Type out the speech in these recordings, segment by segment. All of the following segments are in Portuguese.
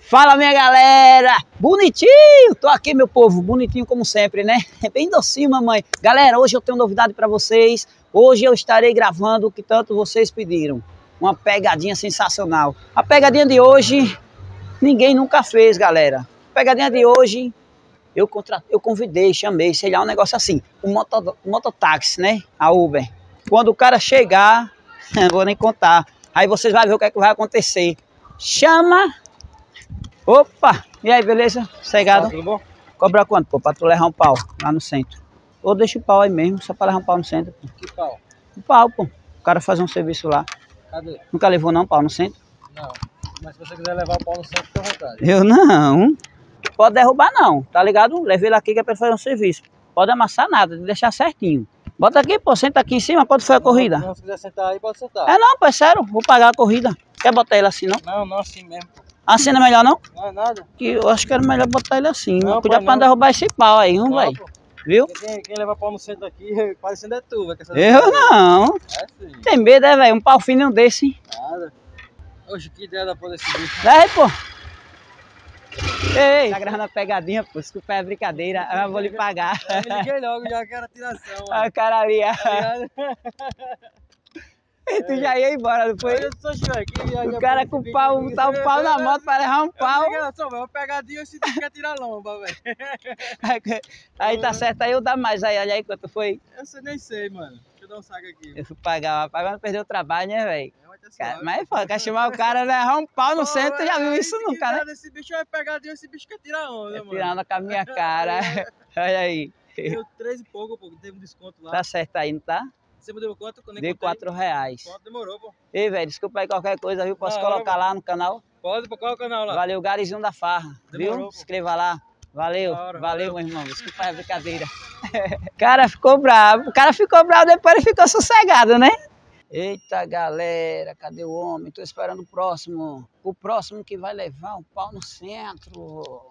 Fala, minha galera! Bonitinho! Tô aqui, meu povo, bonitinho como sempre, né? Bem docinho, mamãe. Galera, hoje eu tenho novidade pra vocês. Hoje eu estarei gravando o que tanto vocês pediram. Uma pegadinha sensacional. A pegadinha de hoje, ninguém nunca fez, galera. A pegadinha de hoje, eu convidei, chamei, sei lá, um negócio assim. Um mototáxi, né? A Uber. Quando o cara chegar, não vou nem contar. Aí vocês vão ver o que é que vai acontecer. Chama... Opa! E aí, beleza? Cegado? Tudo bom? Cobra quanto, pô, pra tu levar um pau lá no centro? Ou deixa o pau aí mesmo, só pra levar um pau no centro, pô. Que pau? Um pau, pô. O cara fazer um serviço lá. Cadê? Nunca levou não, pau no centro? Não. Mas se você quiser levar o pau no centro, fica à vontade. Eu não. Pode derrubar não, tá ligado? Levei ele aqui que é pra fazer um serviço. Pode amassar nada, tem que deixar certinho. Bota aqui, pô, senta aqui em cima, quanto foi a corrida? Não, se quiser sentar aí, pode sentar. É não, pô, é sério, vou pagar a corrida. Quer botar ele assim, não? Não, assim mesmo, pô. Assim não é melhor não? Não é nada. Que eu acho que era melhor botar ele assim. Não, Cuidado pra não derrubar esse pau aí, não, velho? Viu? Quem leva pau no centro aqui, parecendo é tu, velho. Eu não. É sim. Tem medo, é, velho? Um pau fininho desse. Nada. Oxe, que ideia da porra desse bicho. Vai, pô. Ei, tá gravando a pegadinha, pô. Se tu é brincadeira, eu vou lhe pagar. Eu me liguei logo, já quero a tiração, mano. Olha o cara ali. Tá ligado? E tu já ia embora, não foi? Eu sou aqui, O cara com o pau, tá o pau na moto pra levar um pau. Uma pegadinha, eu senti que ia tirar lomba, velho. Aí tá certo, aí eu dá mais. Aí, olha aí quanto foi. Eu nem sei, mano. Deixa eu dar um saco aqui. Eu fui pagar, mas não perdeu o trabalho, né, velho? Suave. Mas, pô, quer chamar o cara, levar um pau no centro, tu já viu isso nunca, né? Esse bicho é pegadinha, esse bicho quer tirar onda, mano. Tirando com a minha cara. Olha aí. Deu 13 e pouco, pô, teve um desconto lá. Tá certo aí, não tá? Você me deu quanto? Dei R$4. Quanto demorou, pô? Ei, velho, desculpa aí qualquer coisa, viu? Posso colocar lá no canal? Pode, qual é o canal lá? Valeu, Garizinho da Farra, Demorou, viu? pô. Se inscreva lá. Valeu, Hora, valeu, meu irmão. Desculpa a brincadeira. O cara ficou bravo. O cara ficou bravo, depois ele ficou sossegado, né? Eita, galera, cadê o homem? Tô esperando o próximo. O próximo que vai levar um pau no centro.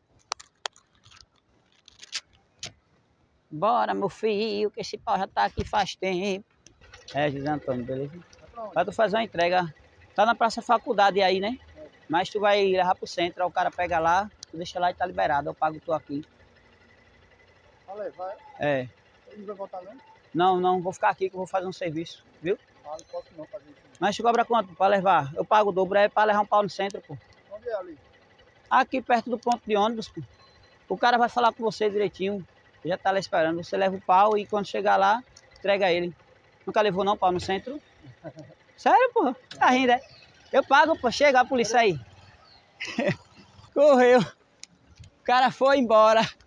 Bora, meu filho, que esse pau já tá aqui faz tempo. É, José Antônio, beleza? Vai tu fazer uma entrega. Tá na Praça Faculdade aí, né? Mas tu vai levar pro centro, aí o cara pega lá, tu deixa lá e tá liberado. Eu pago tu aqui. Pra levar? É. Ele não vai voltar não? Não, vou ficar aqui que eu vou fazer um serviço, viu? Ah, não posso não fazer isso. Mas tu cobra quanto pra levar? Eu pago o dobro, é pra levar um pau no centro, pô. Onde é ali? Aqui perto do ponto de ônibus, pô. O cara vai falar com você direitinho. Já tá lá esperando. Você leva o pau e quando chegar lá, entrega ele. Nunca levou não pau no centro? Sério, pô? Tá rindo, é? Eu pago, pô. Chega a polícia aí. Correu. O cara foi embora.